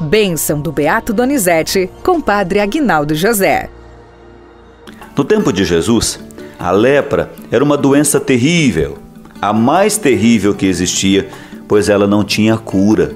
Bênção do Beato Donizete, com Padre Aguinaldo José. No tempo de Jesus, a lepra era uma doença terrível, a mais terrível que existia, pois ela não tinha cura.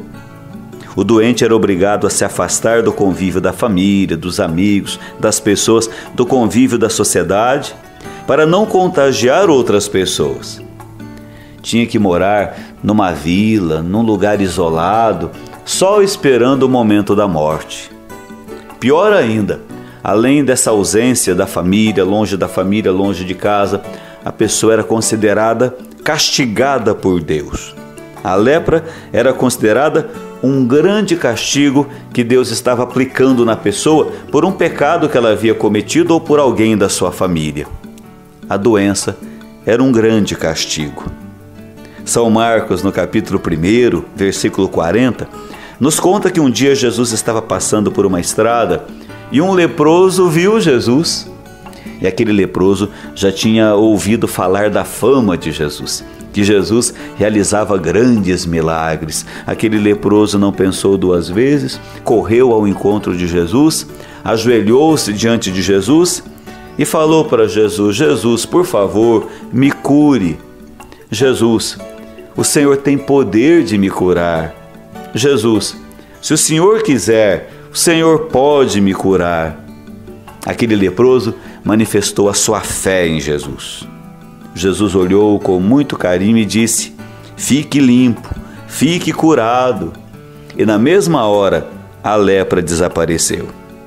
O doente era obrigado a se afastar do convívio da família, dos amigos, das pessoas, do convívio da sociedade, para não contagiar outras pessoas. Tinha que morar numa vila, num lugar isolado, só esperando o momento da morte. Pior ainda, além dessa ausência da família, longe de casa, a pessoa era considerada castigada por Deus. A lepra era considerada um grande castigo que Deus estava aplicando na pessoa por um pecado que ela havia cometido ou por alguém da sua família. A doença era um grande castigo. São Marcos, no capítulo 1, versículo 40, nos conta que um dia Jesus estava passando por uma estrada e um leproso viu Jesus. E aquele leproso já tinha ouvido falar da fama de Jesus, que Jesus realizava grandes milagres. Aquele leproso não pensou duas vezes, correu ao encontro de Jesus, ajoelhou-se diante de Jesus e falou para Jesus: Jesus, por favor, me cure. Jesus, o Senhor tem poder de me curar. Jesus, se o Senhor quiser, o Senhor pode me curar. Aquele leproso manifestou a sua fé em Jesus. Jesus olhou com muito carinho e disse: fique limpo, fique curado. E na mesma hora, a lepra desapareceu.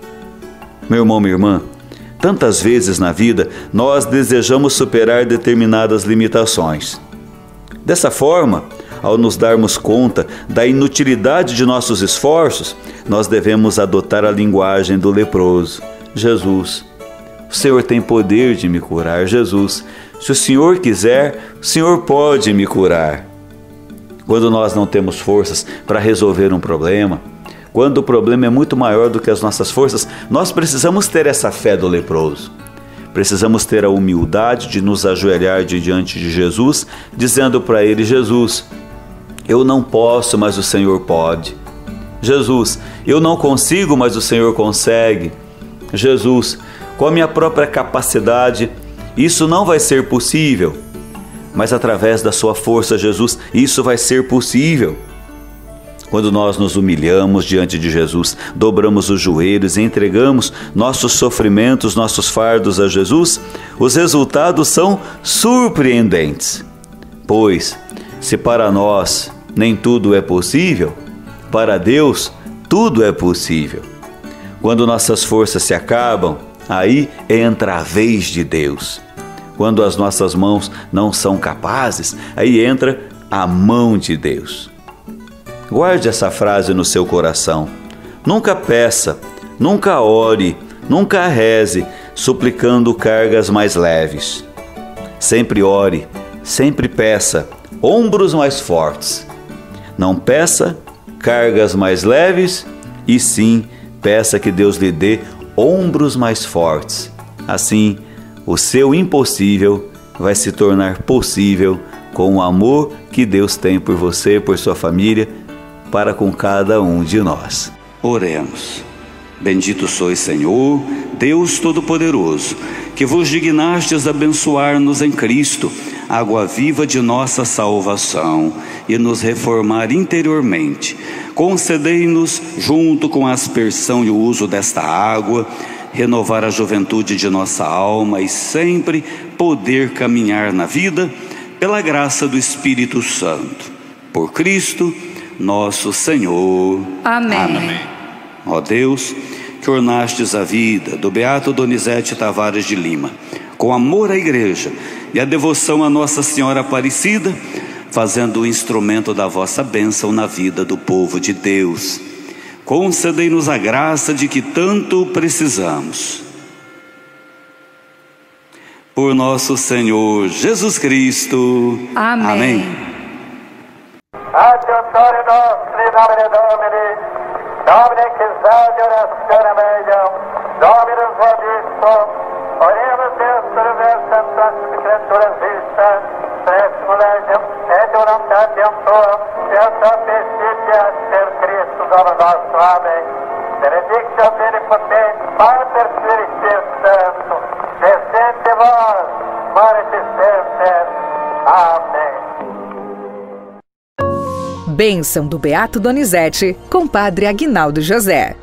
Meu irmão, minha irmã, tantas vezes na vida nós desejamos superar determinadas limitações. Dessa forma, ao nos darmos conta da inutilidade de nossos esforços, nós devemos adotar a linguagem do leproso: Jesus, o Senhor tem poder de me curar. Jesus, se o Senhor quiser, o Senhor pode me curar. Quando nós não temos forças para resolver um problema, quando o problema é muito maior do que as nossas forças, nós precisamos ter essa fé do leproso. Precisamos ter a humildade de nos ajoelhar diante de Jesus, dizendo para Ele: Jesus, eu não posso, mas o Senhor pode. Jesus, eu não consigo, mas o Senhor consegue. Jesus, com a minha própria capacidade, isso não vai ser possível, mas através da sua força, Jesus, isso vai ser possível. Quando nós nos humilhamos diante de Jesus, dobramos os joelhos e entregamos nossos sofrimentos, nossos fardos a Jesus, os resultados são surpreendentes. Pois, se para nós nem tudo é possível, para Deus tudo é possível. Quando nossas forças se acabam, aí entra a vez de Deus. Quando as nossas mãos não são capazes, aí entra a mão de Deus. Guarde essa frase no seu coração. Nunca peça, nunca ore, nunca reze, suplicando cargas mais leves. Sempre ore, sempre peça, ombros mais fortes. Não peça cargas mais leves, e sim peça que Deus lhe dê ombros mais fortes. Assim, o seu impossível vai se tornar possível com o amor que Deus tem por você, por sua família, para com cada um de nós. Oremos. Bendito sois, Senhor, Deus Todo-Poderoso, que vos dignastes abençoar-nos em Cristo, água viva de nossa salvação, e nos reformar interiormente. Concedei-nos, junto com a aspersão e o uso desta água, renovar a juventude de nossa alma e sempre poder caminhar na vida pela graça do Espírito Santo. Por Cristo, nosso Senhor. Amém. Amém. Ó Deus, que ornastes a vida do Beato Donizete Tavares de Lima, com amor à Igreja e a devoção a Nossa Senhora Aparecida, fazendo o instrumento da vossa bênção na vida do povo de Deus. Concedei-nos a graça de que tanto precisamos. Por nosso Senhor Jesus Cristo. Amém. Amém. Adiuntore nostri nomine Domini, Domine che salve orazione meglio, Dominus vobiscum, oremus Deus per versam sancti creaturas vista, Spes mulegium, et voluntatem tuam, et sapientias per Christum. Cristo, Dono nosso. Amém. Benedictio omnipotens, Pater Spiritus Sancto, descende vos, manifestentes. Amém. Bênção do Beato Donizete, com Padre Aguinaldo José.